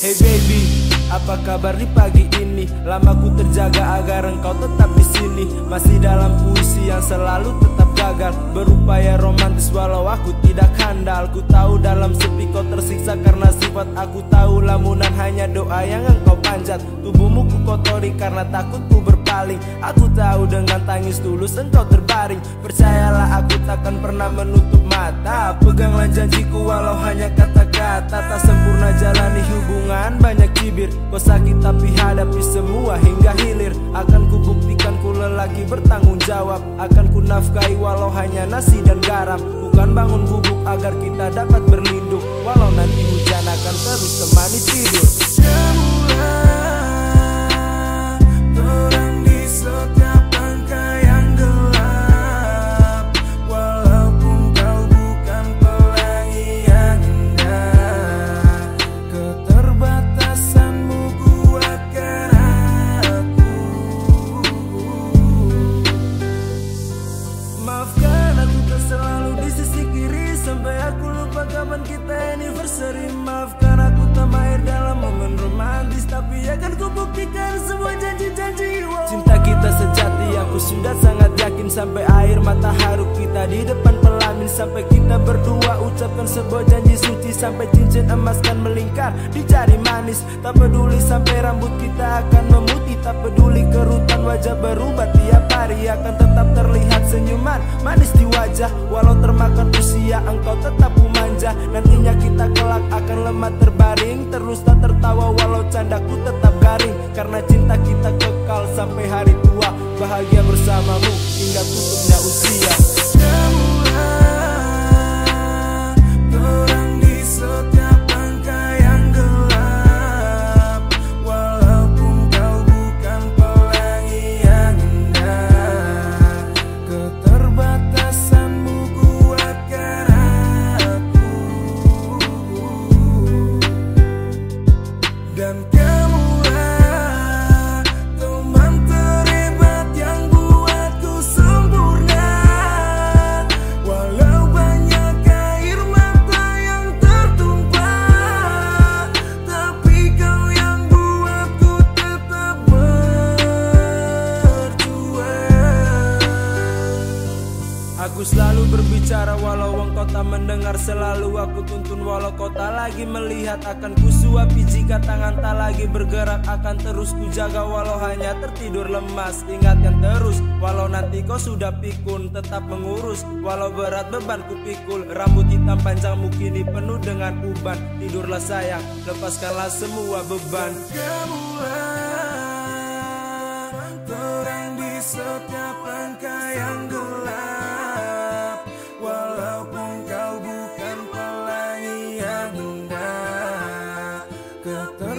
Hey baby, apa kabar di pagi ini? Lama ku terjaga agar engkau tetap di sini. Masih dalam puisi yang selalu tetap gagal, berupaya romantis walau aku tidak handal. Ku tahu dalam sepi kau tersiksa karena sifat aku tahu. Lamunan hanya doa yang engkau panjat. Tubuhmu ku kotori karena takut ku berpaling. Aku tahu dengan tangis tulus engkau terbaring. Percayalah aku takkan pernah menutup mata. Peganglah janjiku walau hanya kata-kata. Tak sempurna jalani hubungan, banyak cibir. Kau sakit tapi hadapi semua hingga hilir. Akan ku buktikan ku lelaki bertanggung jawab. Akan ku nafkahi walau hanya nasi dan garam. Bukan bangun bubuk agar kita dapat berlindung. Walau nanti hujan akan terus temani tidur. Terang di setiap langkah yang gelap. Walaupun kau bukan pelangi yang indah, keterbatasanmu kuatkan aku. Maafkan aku tak selalu di sisi kiri, sampai aku lupa kapan kita anniversary. Maafkan aku tak mahir dalam momen romantis, tapi akan ku buktikan semua janji-janji. Cinta kita sejati, aku sudah sangat yakin. Sampai air mata haru kita di depan pelamin. Sampai kita berdua ucapkan sebuah janji suci. Sampai cincin emas kan melingkar di jari manis. Tak peduli sampai rambut kita akan memutih. Tak peduli kerutan wajah berubah tiap hari. Akan tetap terlihat senyuman manis di wajah. Walau termakan usia engkau tetap ku manja. Nantinya kita kelak akan lemah terbaring. Terus tak tertawa walau candaku tetap garing. Karena cinta kita kekal sampai hari tua. Bahagia bersamamu hingga tutupnya usia. Terang di setiap langkah yang gelap. Walaupun kau bukan pelangi yang indah, keterbatasanmu kuatkan aku. Dan kamulah teman terhebat yang buatku sempurna. Walau banyak air mata yang tertumpah, tapi kau yang buatku tetap berjuang. Aku selalu berbicara walau engkau tak mendengar. Selalu aku tuntun walau kau tak lagi melihat. Akan ku suapi jika tangan tak lagi bergerak. Akan terus ku jaga walau hanya tertidur lemas. Ingatkan terus walau nanti kau sudah pikun. Tetap mengurus walau berat beban ku pikul. Rambut hitam panjangmu kini penuh dengan uban. Tidurlah sayang, lepaskanlah semua beban. Kamulah terang di setiap langkah yang gelap. Walaupun kau bukan pelangi yang indah,